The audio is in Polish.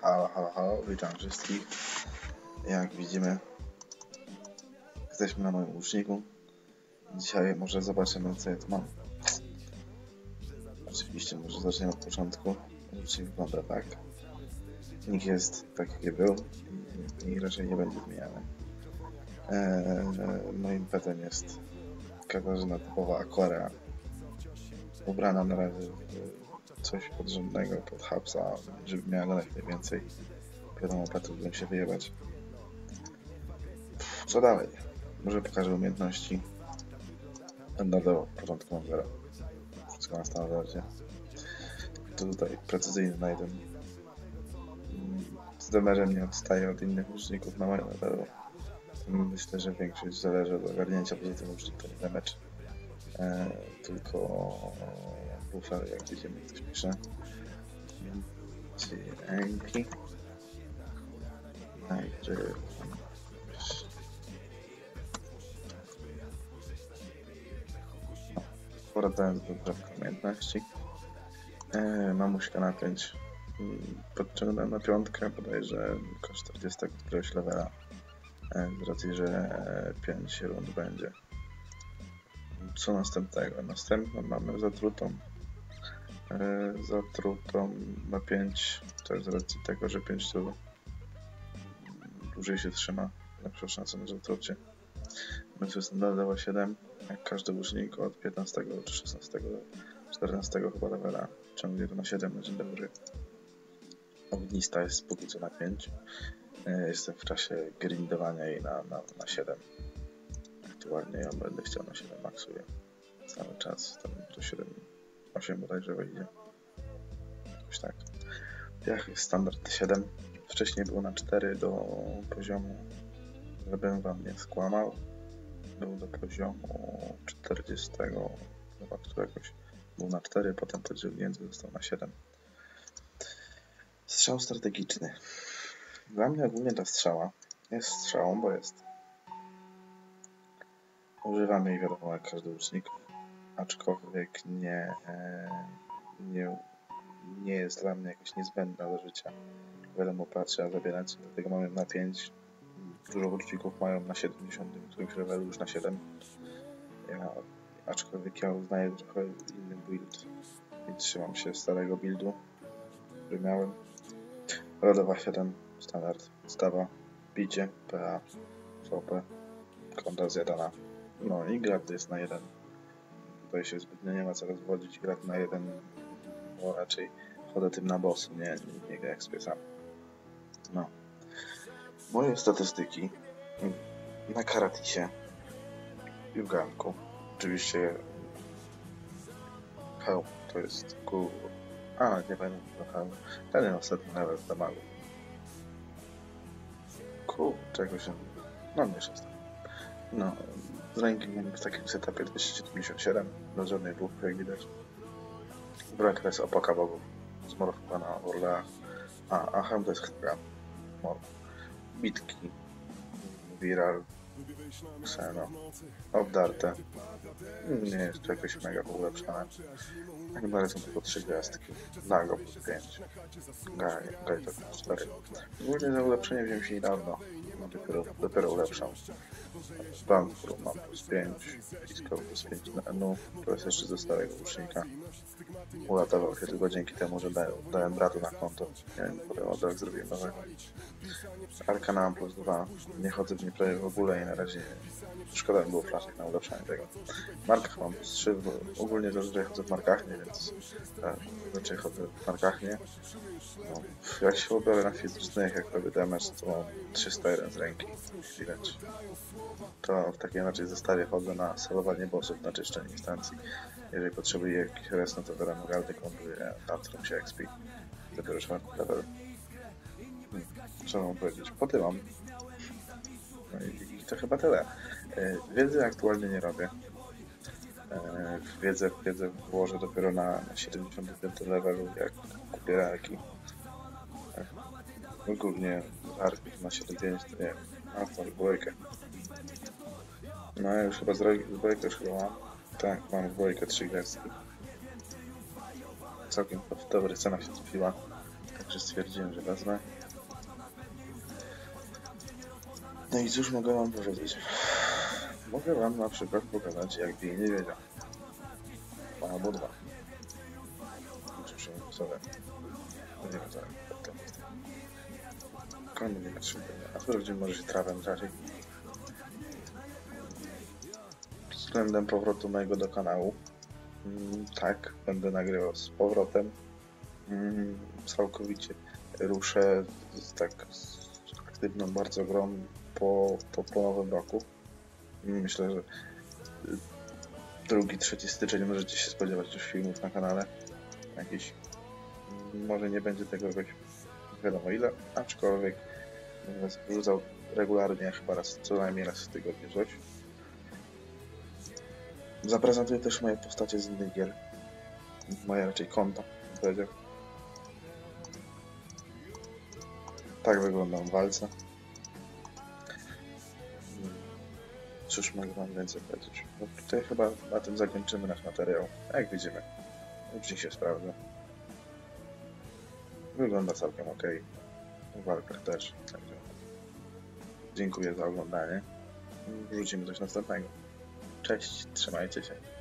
Halo, halo, halo, witam wszystkich. Jak widzimy, jesteśmy na moim łuczniku. Dzisiaj może zobaczymy, co ja tu mam. Oczywiście może zaczniemy od początku. Łucznik wygląda tak. Nick jest tak, jaki był i raczej nie będzie zmieniany. Moim petem jest Katarzyna typowa Aquaria. Ubrana na razie w coś podrzędnego, pod hapsa, żeby miała go jak najwięcej. Wiadomo, petów bym się wyjebać. Co dalej? Może pokażę umiejętności. Standardowo, w porządku mam 0. Wszystko na standardzie. To tutaj precyzyjny Naiden. Z demerem nie odstaje od innych łuczników na moim levelu. Myślę, że większość zależy od ogarnięcia, poza tym łucznik to nie damage. Tylko buffer, jak widzimy, ktoś pisze. Dzięki. Wracając do dropka umiejętności. Mamuśka na 5. Podciągnąłem na 5, bodajże tylko 40 któregoś levela. Z racji, że 5 rund będzie. Co następnego? Następną mamy zatrutą. Zatrutą na 5. To jest z racji tego, że 5 to dłużej się trzyma. Lepsza szansa na zatrucie. Będzie standardowo 7. Jak każdy łucznik od 15 czy 16 do 14 chyba levela. Ciągnie to na 7 legendary. Ognista jest póki co na 5. Jestem w czasie grindowania jej na 7. Aktualnie ja będę chciał na 7 maksuję. Cały czas tam do 7, 8 bodajże wejdzie. Jakoś tak. Piach jest standard 7. Wcześniej było na 4 do poziomu, żebym wam nie skłamał. Był do poziomu 40 chyba któregoś. Był na 4, potem podciągnięty został na 7. Strzał strategiczny. Dla mnie ogólnie ta strzała jest strzałą, bo jest. Używam jej wiadomo jak każdy łucznik, aczkolwiek nie jest dla mnie jakoś niezbędna do życia. Wiadomo, patrzę, a zabierać, dlatego mamy na 5. Dużo łuczników mają na 70, których levelu już na 7. Aczkolwiek ja uznaję trochę inny build i trzymam się starego buildu, który miałem. Rodowa 7, standard, stawa, bicie, PA, VP, kontra zjadana. No i grad jest na 1. Tutaj się zbytnio nie ma co rozwodzić. Grad na 1, bo raczej chodzę tym na boss, nie gra jak spiesam. No. Moje statystyki na Karatisie i w ganku. Oczywiście hełm to jest nie pamiętam do hełmu. Ten ostatni level z damagu. Czego się... No mniejsza jest. No, z ręki mam w takim setupie 277, do żadnej buffy jak widać. Broń to jest opaka bogów, zmorfowana Orlea, a hełm to jest Hydra, bitki, Viral, Xeno, obdarte. Nie jest to jakoś mega ulepszone. Animale są tylko 3 gwiazdki. Nago plus 5. Gaj to plus 4. Ogólnie za ulepszenie wziąłem się niedawno. Dopiero ulepszam. Bankur mam plus 5. Disco plus 5 na NU. To jest jeszcze ze starego łucznika. Uratował się tylko dzięki temu, że dałem bratu na konto. Nie wiem, potem od razu zrobiłem nowego. Arkana mam plus 2. Nie chodzę w nie prawie w ogóle i na razie szkoda by było flaszek na ulepszanie tego. W markach mam plus 3, bo ogólnie zazwyczaj chodzę w markach nie, więc raczej chodzę w markach nie. No, jak się ubiorę na fizycznych, jak robię damage, to mam 301 z ręki. Widać. To w takim raczej zestawie chodzę na solowanie bossów, na czyszczenie instancji. Jeżeli potrzebuję jakiś res, no to wiadomo, gardy kompluje, na którym się expi. Dopiero 4 level. Co mam powiedzieć? Poty mam. No i to chyba tyle. Wiedzy aktualnie nie robię. Wiedzę włożę dopiero na 75 levelu, jak kupię rarki. Głównie rarki na 75 to nie wiem, mam tą dwójkę. No ja już chyba z dwójkę już chyba mam. Tak, mam dwójkę 3 gwiazdki. Całkiem w dobrych cenach się trafiła. Także stwierdziłem, że wezmę. No i cóż mogę wam powiedzieć? Mogę wam na przykład pokazać, jak bije niedźwiedzia. Albo dwa. Muszę sobie. Nie wiem, zaraz. Komu nie potrzebuję. A sprawdzimy może się trawę raczej. Względem powrotu mojego do kanału. Tak, będę nagrywał z powrotem. Całkowicie ruszę z aktywną bardzo grą po nowym roku. Myślę, że 2-3 styczeń możecie się spodziewać już filmów na kanale. Jakiś, może nie będzie tego jakoś wiadomo ile, aczkolwiek będę wrzucał regularnie, chyba co najmniej raz w tygodniu coś. Zaprezentuję też moje postacie z innych gier. Moje raczej konta, bym powiedział. Tak wyglądam w walce. Cóż mogę wam więcej powiedzieć? No tutaj chyba na tym zakończymy nasz materiał. Jak widzimy, ucznie się sprawdza. Wygląda całkiem ok. W walkach też. Także dziękuję za oglądanie. Wrzucimy coś następnego. Cześć, trzymajcie się.